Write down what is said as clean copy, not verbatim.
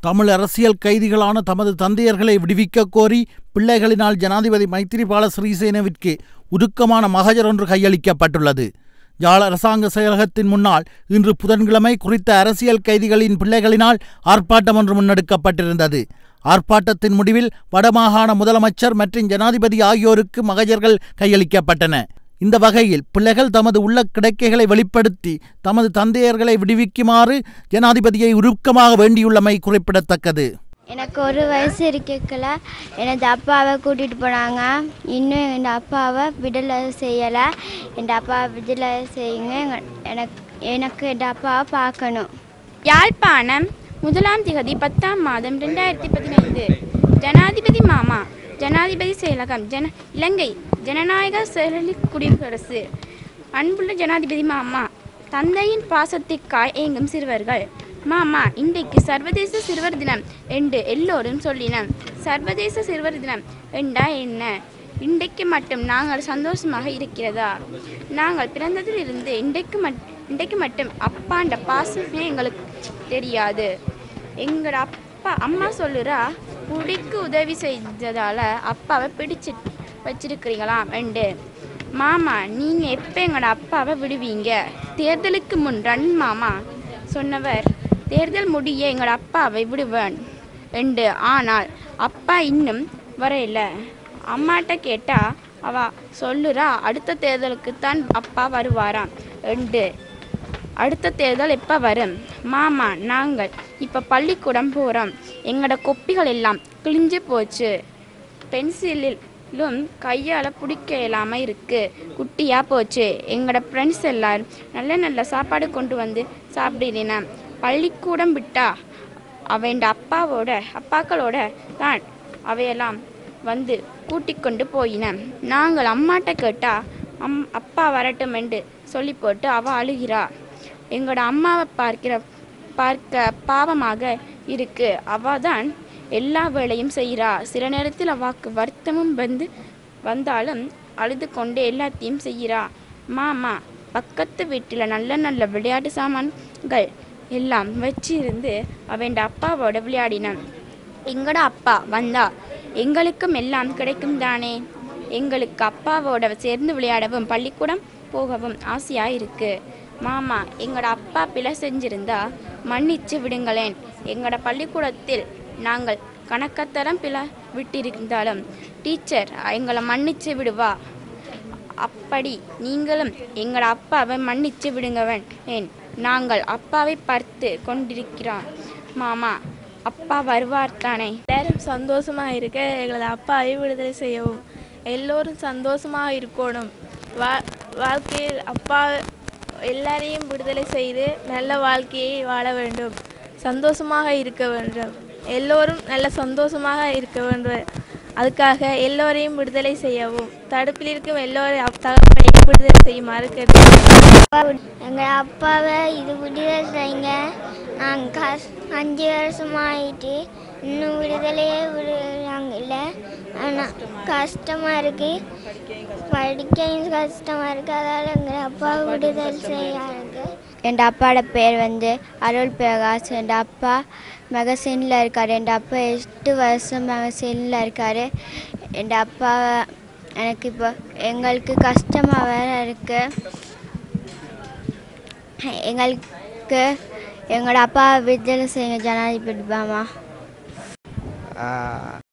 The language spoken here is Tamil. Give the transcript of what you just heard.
தமிழ் அரசியல் கைதிகளான தமது தந்தையர்களை விடுவிக்க கோரி பிள்ளைகளினால் ஜனாதிபதி மைத்திரிபால சிறிசேனவிற்கு உருக்கமான மகஜர் ஒன்று கையளிக்கப்பட்டுள்ளது. யாழ அரசாங்க செயலகத்தின் முன்னால் இன்று புதன்கிழமை குறித்த அரசியல் கைதிகளின் பிள்ளைகளினால் ஆர்ப்பாட்டம் ஒன்று முன்னெடுக்கப்பட்டிருந்தது. ஆர்ப்பாட்டத்தின் முடிவில் வடமாகாண முதலமைச்சர் மற்றும் ஜனாதிபதி ஆகியோருக்கு மகஜர்கள் கையளிக்கப்பட்டன. இந்த வகையில் பிள்ளைகள் தமது உள்ள கிடைக்கைகளை வெளிப்படுத்தி தமது தந்தையர்களை விடுவிக்குமாறு ஜனாதிபதியை உருக்கமாக வேண்டியுள்ளமை குறிப்பிடத்தக்கது. எனக்கு ஒரு வயசு இருக்கல எனது அப்பாவை கூட்டிகிட்டு போனாங்க. இன்னும் என் அப்பாவை விடுதலை செய்யலை. என் அப்பாவை விடுதலை செய்யுங்க. எனக்கு என் அப்பாவை பார்க்கணும். யாழ்ப்பாணம் 1ஆம் திகதி 10ஆம் மாதம் 2015 ஜனாதிபதி மாமா ஜனாதிபதி செயலகம் இலங்கை ஜனநாயக செயலி குடியரசு. அன்புள்ள ஜனாதிபதி மாமா, தந்தையின் பாசத்திற்காய் ஏங்கும் சிறுவர்கள். மாமா, இன்றைக்கு சர்வதேச சிறுவர் தினம் என்று எல்லோரும் சொல்லினோம். சர்வதேச சிறுவர் தினம் என்றா என்ன? இன்றைக்கு மட்டும் நாங்கள் சந்தோஷமாக இருக்கிறதா? நாங்கள் பிறந்ததிலிருந்து இன்றைக்கு மட்டும் அப்பாண்ட பாசமே எங்களுக்கு தெரியாது. எங்களோட அம்மா சொல்லுறா, குடிக்கு உதவி செய்ததால அப்பாவை பிடிச்சி வச்சிருக்கிறீங்களாம் என்று. மாமா, நீங்கள் எப்போ எங்களோட அப்பாவை விடுவீங்க? தேர்தலுக்கு முன் ரன் மாமா சொன்னவர் தேர்தல் முடிய எங்களோட அப்பாவை விடுவேன் என்று. ஆனால் அப்பா இன்னும் வரையில. அம்மாட்ட கேட்டால் அவ சொல்லுறா, அடுத்த தேர்தலுக்குத்தான் அப்பா வருவாராம் என்று. அடுத்த தேர்தல் எப்போ வரும்? மாமா, நாங்கள் இப்போ பள்ளிக்கூடம் போகிறோம். எங்களோட கொப்பிகள் எல்லாம் கிழிஞ்சு போச்சு. பென்சிலும் கையால் பிடிக்க இல்லாமல் இருக்குது. குட்டியாக போச்சு. எங்களோட ஃப்ரெண்ட்ஸ் எல்லோரும் நல்ல நல்ல சாப்பாடு கொண்டு வந்து சாப்பிடுறேன். பள்ளிக்கூடம் விட்டா அவன் அப்பாக்களோட தான் அவையெல்லாம் வந்து கூட்டிக் கொண்டு போயினேன். நாங்கள் அம்மாட்ட கேட்டால் அப்பா வரட்டும் என்று சொல்லி போட்டு அவள் அழுகிறா. எங்களோட அம்மாவை பார்க்க பாவமாக இருக்கு. அவள் தான் எல்லா வேலையும் செய்கிறா. சில நேரத்தில் அவாக்கு வருத்தமும் வந்தாலும் அழுது கொண்டு எல்லாத்தையும் செய்கிறா. மாமா, பக்கத்து வீட்டில் நல்ல நல்ல விளையாட்டு சாமான்கள் எல்லாம் வச்சிருந்து அவன் அப்பாவோட விளையாடினான். எங்களோட அப்பா வந்தா எங்களுக்கும் எல்லாம் கிடைக்கும் தானே. எங்களுக்கு அப்பாவோட சேர்ந்து விளையாடவும் பள்ளிக்கூடம் போகவும் ஆசையாக இருக்குது. மாமா, எங்களோட அப்பா பிழை செஞ்சிருந்தா மன்னிச்சு விடுங்களேன். எங்களோட பள்ளிக்கூடத்தில் நாங்கள் கணக்கத்தரம் பிழை விட்டிருந்தாலும் டீச்சர் எங்களை மன்னிச்சு விடுவா. அப்படி நீங்களும் எங்களோட அப்பாவை மன்னிச்சு விடுங்கவன். நாங்கள் அப்பாவை பார்த்து கொண்டிருக்கிறோம். மாமா, அப்பா வருவார் தானே? எல்லாரும் சந்தோஷமாக இருக்க எங்களது அப்பாவை விடுதலை செய்யவும். எல்லோரும் சந்தோஷமாக இருக்கணும். வாழ்க்கையில் அப்பா எல்லாரையும் விடுதலை செய்து நல்ல வாழ்க்கையை வாழ வேண்டும். சந்தோஷமாக இருக்க வேண்டும். எல்லோரும் நல்ல சந்தோஷமாக இருக்க வேண்டும். அதுக்காக எல்லோரையும் விடுதலை செய்யவும், தடுப்பில் இருக்கும் எல்லோரும் தகவலையும் விடுதலை செய்யுமாறு கேட்கிறேன். எங்கள் அப்பாவை இது விடுதலை செய்யுங்க. நாங்கள் 5 வருஷமாயிட்டு இன்னும் விடுதலையே விடுறாங்கல்ல. ஆனால் கஷ்டமாக இருக்குது. படிக்கவும் கஷ்டமாக இருக்குது. அதால் எங்கள் அப்பாவை விடுதலை செய்யாங்க. என் அப்பாவோட பேர் அருள் பிரகாஷ். என் அப்பா மெகசீனில் இருக்கார். என் அப்பா 8 வருஷம் மெகசீனில் இருக்கார். என் அப்பா எனக்கு இப்போ எங்களுக்கு கஷ்டமாக வேறு இருக்குது. எங்களோட அப்பா விடுதலை செய்யுங்க ஜனாதிபதி மாமா.